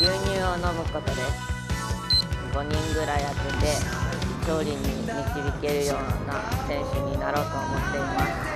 牛乳を飲むことで5人ぐらい当てて勝利に導けるような選手になろうと思っています。